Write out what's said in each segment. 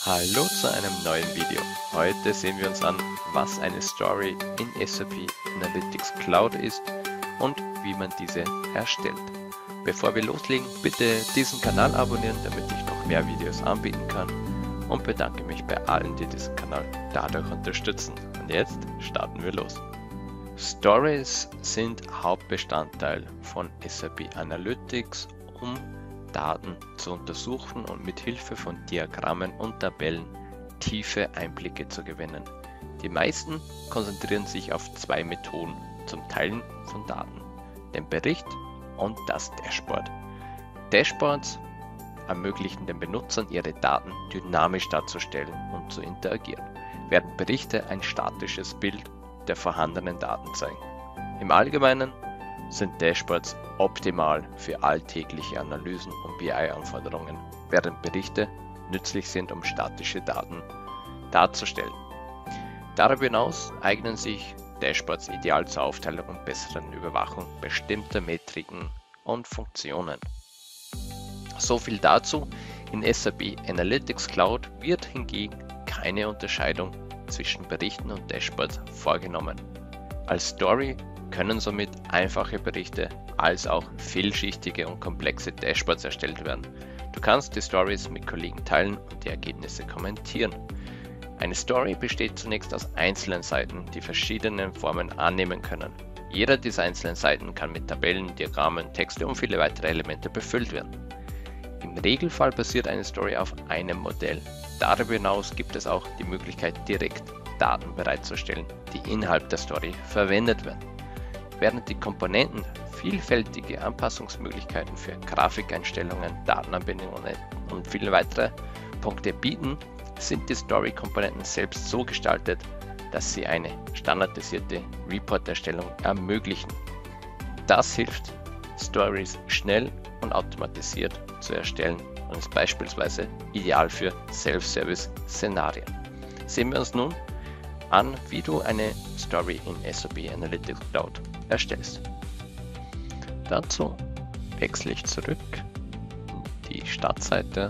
Hallo zu einem neuen Video. Heute sehen wir uns an, was eine Story in SAP Analytics Cloud ist und wie man diese erstellt. Bevor wir loslegen, bitte diesen Kanal abonnieren, damit ich noch mehr Videos anbieten kann, und bedanke mich bei allen, die diesen Kanal dadurch unterstützen. Und jetzt starten wir los. Stories sind Hauptbestandteil von SAP Analytics, um Daten zu untersuchen und mit Hilfe von Diagrammen und Tabellen tiefe Einblicke zu gewinnen. Die meisten konzentrieren sich auf zwei Methoden zum Teilen von Daten: den Bericht und das Dashboard. Dashboards ermöglichen den Benutzern, ihre Daten dynamisch darzustellen und zu interagieren, während Berichte ein statisches Bild der vorhandenen Daten zeigen. Im Allgemeinen sind Dashboards optimal für alltägliche Analysen und BI-Anforderungen, während Berichte nützlich sind, um statische Daten darzustellen. Darüber hinaus eignen sich Dashboards ideal zur Aufteilung und besseren Überwachung bestimmter Metriken und Funktionen. So viel dazu. In SAP Analytics Cloud wird hingegen keine Unterscheidung zwischen Berichten und Dashboards vorgenommen. Als Story können somit einfache Berichte als auch vielschichtige und komplexe Dashboards erstellt werden. Du kannst die Stories mit Kollegen teilen und die Ergebnisse kommentieren. Eine Story besteht zunächst aus einzelnen Seiten, die verschiedene Formen annehmen können. Jeder dieser einzelnen Seiten kann mit Tabellen, Diagrammen, Texte und viele weitere Elemente befüllt werden. Im Regelfall basiert eine Story auf einem Modell. Darüber hinaus gibt es auch die Möglichkeit, direkt Daten bereitzustellen, die innerhalb der Story verwendet werden. Während die Komponenten vielfältige Anpassungsmöglichkeiten für Grafikeinstellungen, Datenanbindungen und viele weitere Punkte bieten, sind die Story-Komponenten selbst so gestaltet, dass sie eine standardisierte Report-Erstellung ermöglichen. Das hilft, Stories schnell und automatisiert zu erstellen und ist beispielsweise ideal für Self-Service-Szenarien. Sehen wir uns nun an, wie du eine Story in SAP Analytics Cloud erstellst. Dazu wechsle ich zurück in die Startseite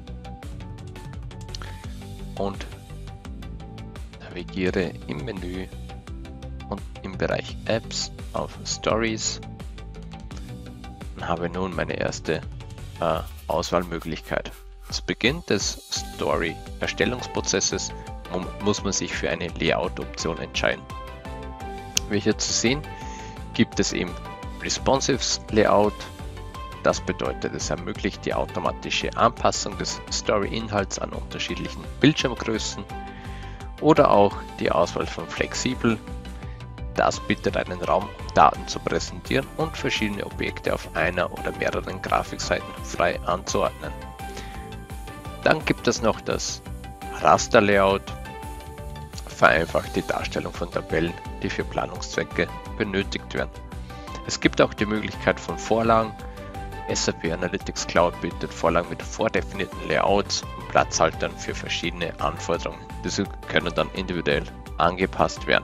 und navigiere im Menü und im Bereich Apps auf Stories und habe nun meine erste Auswahlmöglichkeit. Zu Beginn des Story-Erstellungsprozesses muss man sich für eine Layout-Option entscheiden. Wie hier zu sehen, gibt es eben Responsive Layout. Das bedeutet, es ermöglicht die automatische Anpassung des Story-Inhalts an unterschiedlichen Bildschirmgrößen, oder auch die Auswahl von Flexibel. Das bietet einen Raum, um Daten zu präsentieren und verschiedene Objekte auf einer oder mehreren Grafikseiten frei anzuordnen. Dann gibt es noch das Raster-Layout, vereinfacht die Darstellung von Tabellen, die für Planungszwecke benötigt werden. Es gibt auch die Möglichkeit von Vorlagen. SAP Analytics Cloud bietet Vorlagen mit vordefinierten Layouts und Platzhaltern für verschiedene Anforderungen. Diese können dann individuell angepasst werden.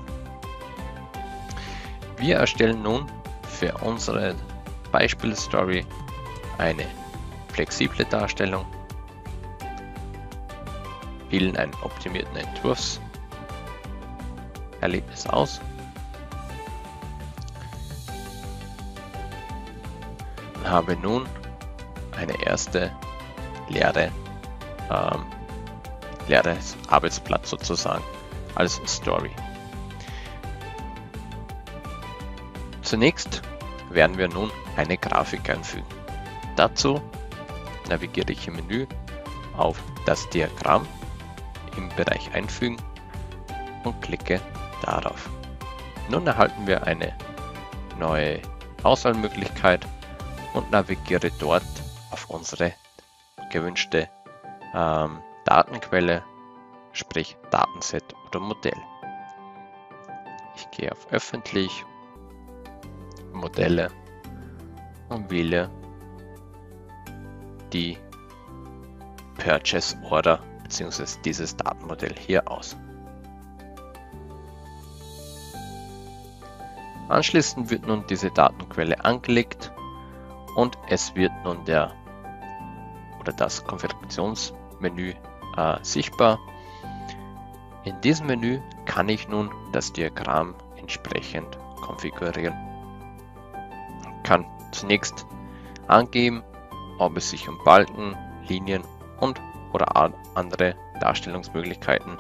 Wir erstellen nun für unsere Beispielstory eine flexible Darstellung, wählen einen optimierten Entwurfserlebnis aus und habe nun eine erste leeres Arbeitsblatt sozusagen als Story. Zunächst werden wir nun eine Grafik einfügen. Dazu navigiere ich im Menü auf das Diagramm im Bereich Einfügen und klicke darauf. Nun erhalten wir eine neue Auswahlmöglichkeit und navigiere dort auf unsere gewünschte Datenquelle, sprich Datenset oder Modell. Ich gehe auf Öffentlich, Modelle und wähle die Purchase Order bzw. dieses Datenmodell hier aus. Anschließend wird nun diese Datenquelle angelegt und es wird nun das Konfigurationsmenü sichtbar. In diesem Menü kann ich nun das Diagramm entsprechend konfigurieren. Ich kann zunächst angeben, ob es sich um Balken, Linien oder andere Darstellungsmöglichkeiten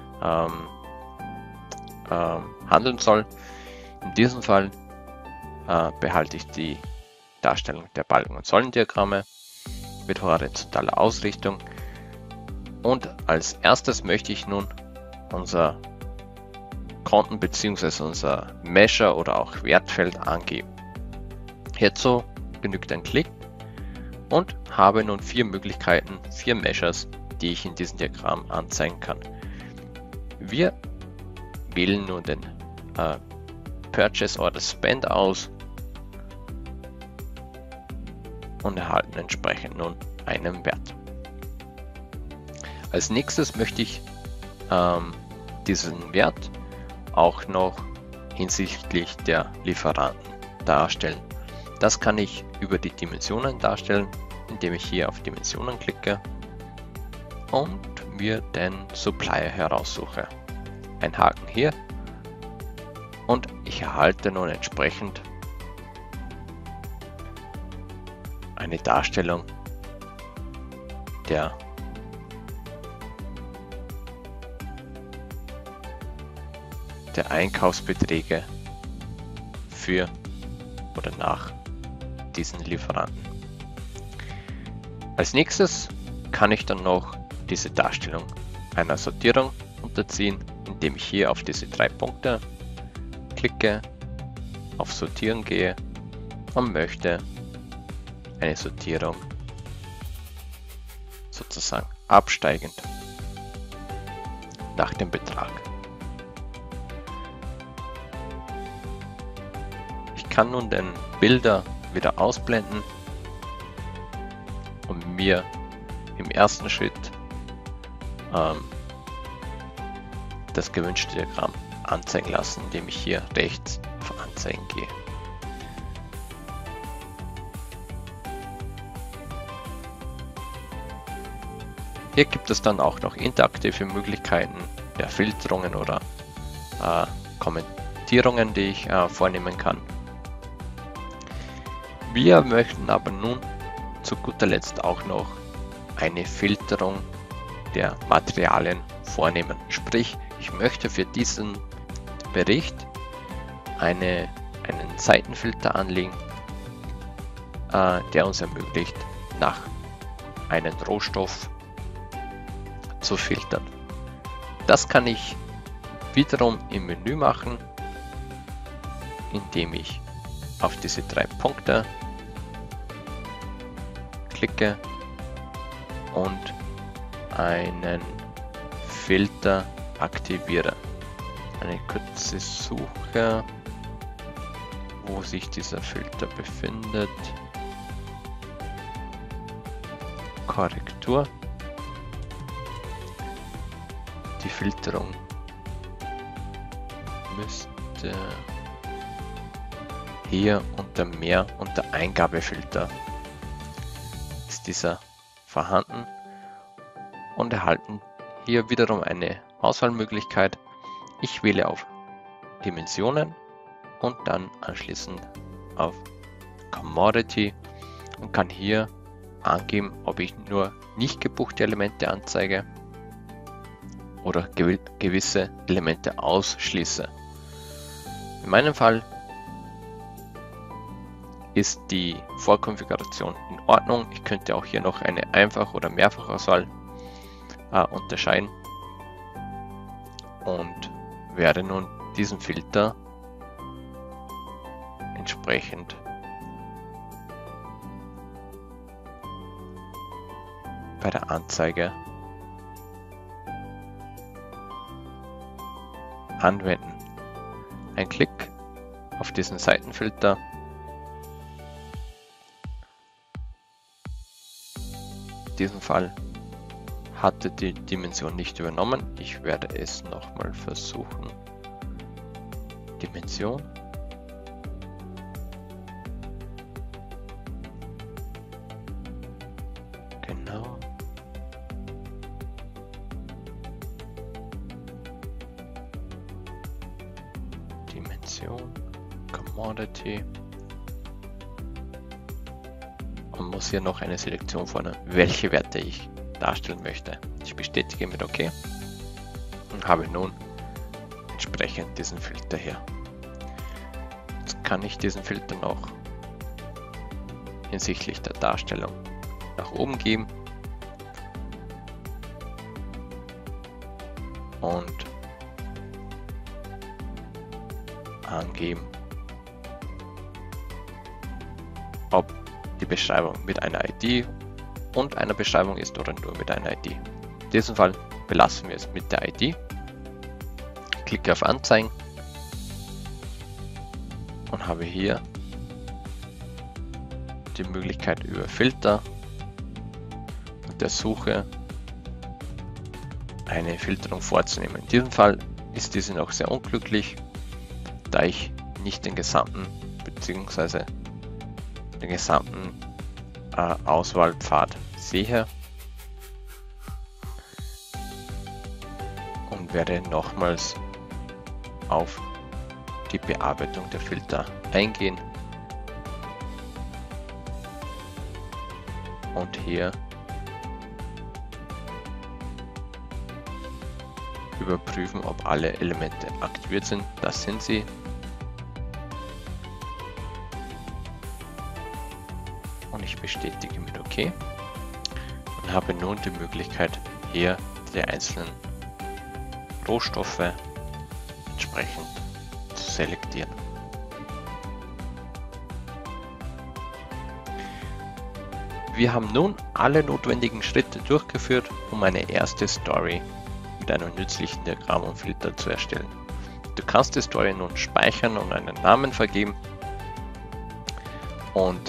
handeln soll. In diesem Fall behalte ich die Darstellung der Balken- und Säulendiagramme mit horizontaler Ausrichtung. Und als erstes möchte ich nun unser Konten bzw. unser Measure oder auch Wertfeld angeben. Hierzu genügt ein Klick und habe nun 4 Möglichkeiten, 4 Measures, die ich in diesem Diagramm anzeigen kann. Wir wählen nun den Purchase Order Spend aus und erhalten entsprechend nun einen Wert. Als nächstes möchte ich diesen Wert auch noch hinsichtlich der Lieferanten darstellen. Das kann ich über die Dimensionen darstellen, indem ich hier auf Dimensionen klicke und mir den Supplier heraussuche. Ein Haken hier und ich erhalte nun entsprechend eine Darstellung der Einkaufsbeträge für oder nach diesen Lieferanten. Als nächstes kann ich dann noch diese Darstellung einer Sortierung unterziehen, indem ich hier auf diese 3 Punkte klicke, auf Sortieren gehe und möchte eine Sortierung sozusagen absteigend nach dem Betrag. Ich kann nun den Bilder wieder ausblenden und mir im ersten Schritt das gewünschte Diagramm anzeigen lassen, indem ich hier rechts auf Anzeigen gehe. Hier gibt es dann auch noch interaktive Möglichkeiten der Filterungen oder Kommentierungen, die ich vornehmen kann. Wir möchten aber nun zu guter Letzt auch noch eine Filterung der Materialien vornehmen. Sprich, ich möchte für diesen Bericht einen Seitenfilter anlegen, der uns ermöglicht, nach einem Rohstoff zu filtern. Das kann ich wiederum im Menü machen, indem ich auf diese 3 Punkte klicke und einen Filter aktiviere. Eine kurze Suche, wo sich dieser Filter befindet. Korrektur. Die Filterung müsste hier unter Mehr unter Eingabefilter ist dieser vorhanden und erhalten hier wiederum eine Auswahlmöglichkeit. Ich wähle auf Dimensionen und dann anschließend auf Commodity und kann hier angeben, ob ich nur nicht gebuchte Elemente anzeige oder gewisse Elemente ausschließe. In meinem Fall ist die Vorkonfiguration in Ordnung. Ich könnte auch hier noch eine Einfach- oder Mehrfachauswahl unterscheiden und werde nun diesen Filter entsprechend bei der Anzeige anwenden. Ein Klick auf diesen Seitenfilter in diesem Fall hatte die Dimension nicht übernommen. Ich werde es nochmal versuchen. Dimension. Genau. Dimension, Commodity und muss hier noch eine Selektion vornehmen, welche Werte ich darstellen möchte. Ich bestätige mit OK und habe nun entsprechend diesen Filter hier. Jetzt kann ich diesen Filter noch hinsichtlich der Darstellung nach oben geben und angeben, ob die Beschreibung mit einer ID und einer Beschreibung ist oder nur mit einer ID. In diesem Fall belassen wir es mit der ID. Klicke auf Anzeigen und habe hier die Möglichkeit über Filter und der Suche eine Filterung vorzunehmen. In diesem Fall ist diese noch sehr unglücklich, da ich nicht den gesamten bzw. den gesamten Auswahlpfad sehe und werde nochmals auf die Bearbeitung der Filter eingehen und hier überprüfen, ob alle Elemente aktiviert sind. Das sind sie. Und ich bestätige mit OK und habe nun die Möglichkeit, hier die einzelnen Rohstoffe entsprechend zu selektieren. Wir haben nun alle notwendigen Schritte durchgeführt, um eine erste Story mit einem nützlichen Diagramm und Filter zu erstellen. Du kannst die Story nun speichern und einen Namen vergeben und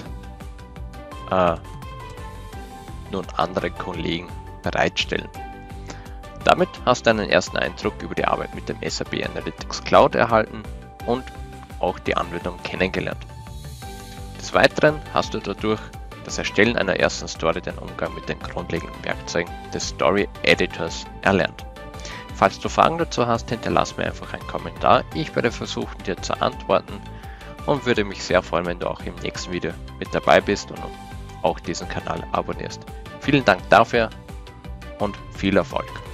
nun andere Kollegen bereitstellen. Damit hast du einen ersten Eindruck über die Arbeit mit dem SAP Analytics Cloud erhalten und auch die Anwendung kennengelernt. Des Weiteren hast du dadurch das Erstellen einer ersten Story den Umgang mit den grundlegenden Werkzeugen des Story Editors erlernt. Falls du Fragen dazu hast, hinterlass mir einfach einen Kommentar. Ich werde versuchen, dir zu antworten und würde mich sehr freuen, wenn du auch im nächsten Video mit dabei bist und auch diesen Kanal abonnierst. Vielen Dank dafür und viel Erfolg!